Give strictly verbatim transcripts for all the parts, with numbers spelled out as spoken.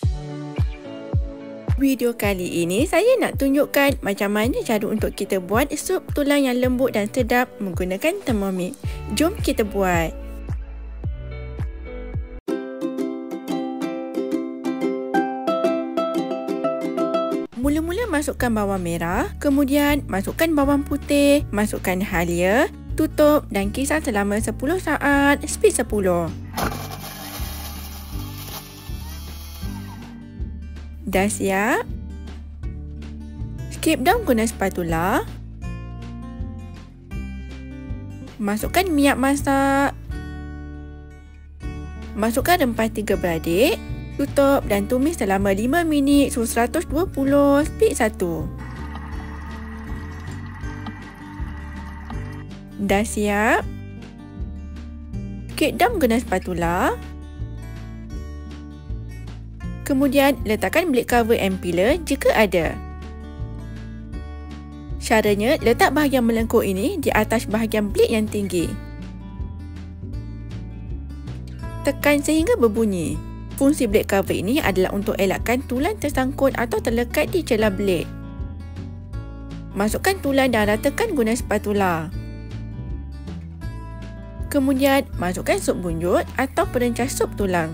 Video kali ini saya nak tunjukkan macam mana cara untuk kita buat sup tulang yang lembut dan sedap menggunakan Thermomix. Jom kita buat. Mula-mula masukkan bawang merah, kemudian masukkan bawang putih, masukkan halia, tutup dan kisar selama sepuluh saat, speed sepuluh. Dah siap? Skip daun guna spatula. Masukkan minyak masak. Masukkan rempah tiga beradik. Tutup dan tumis selama lima minit suhu seratus dua puluh, speed satu. Dah siap? Skip daun guna spatula. Kemudian letakkan blade cover and peeler jika ada. Caranya, letak bahagian melengkung ini di atas bahagian blade yang tinggi. Tekan sehingga berbunyi. Fungsi blade cover ini adalah untuk elakkan tulang tersangkut atau terlekat di celah blade. Masukkan tulang dan ratakan guna spatula. Kemudian, masukkan sup bunjut atau perencah sup tulang.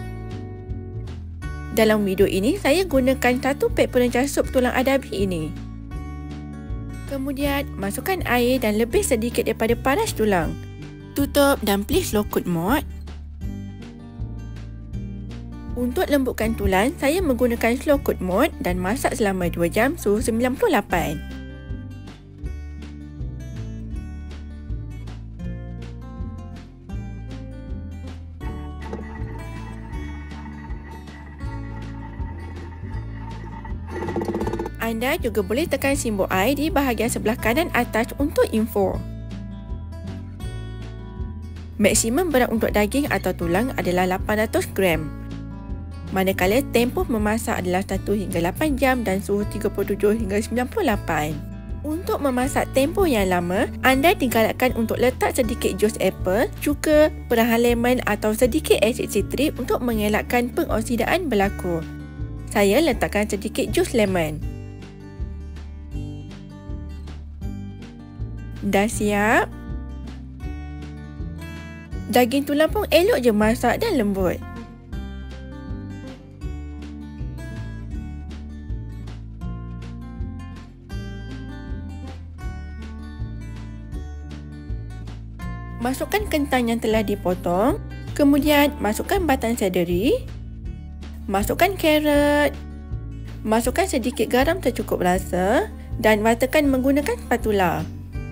Dalam video ini, saya gunakan satu pek perencah sup tulang adabi ini. Kemudian, masukkan air dan lebih sedikit daripada paras tulang. Tutup dan pilih slow cook mode. Untuk lembutkan tulang, saya menggunakan slow cook mode dan masak selama dua jam suhu sembilan puluh lapan. Anda juga boleh tekan simbol I di bahagian sebelah kanan atas untuk info. Maksimum berat untuk daging atau tulang adalah lapan ratus gram. Manakala tempoh memasak adalah satu hingga lapan jam dan suhu tiga puluh tujuh hingga sembilan puluh lapan. Untuk memasak tempoh yang lama, anda digalakkan untuk letak sedikit jus apple, cuka, perahan lemon atau sedikit asid sitrik untuk mengelakkan pengoksidaan berlaku. Saya letakkan sedikit jus lemon. Dah siap? Daging tulang pun elok je masak dan lembut. Masukkan kentang yang telah dipotong. Kemudian masukkan batang seledri. Masukkan carrot. Masukkan sedikit garam secukup rasa dan ratakan menggunakan spatula.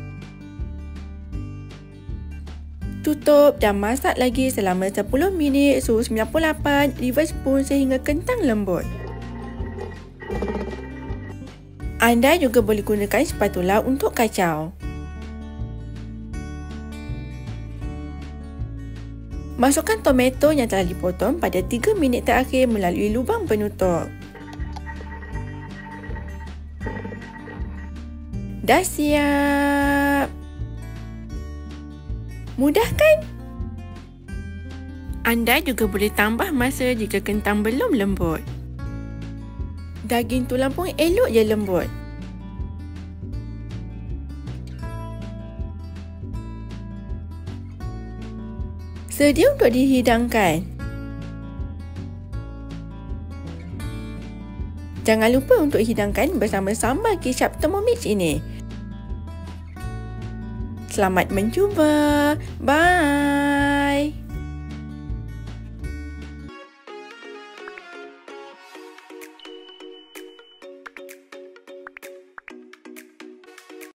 Tutup dan masak lagi selama sepuluh minit suhu sembilan puluh lapan, reverse spoon sehingga kentang lembut. Anda juga boleh gunakan spatula untuk kacau. Masukkan tomato yang telah dipotong pada tiga minit terakhir melalui lubang penutup. Dah siap? Mudah kan? Anda juga boleh tambah masa jika kentang belum lembut. Daging tulang pun elok je lembut. Sedia untuk dihidangkan. Jangan lupa untuk hidangkan bersama sambal kicap Thermomix ini. Selamat mencuba. Bye.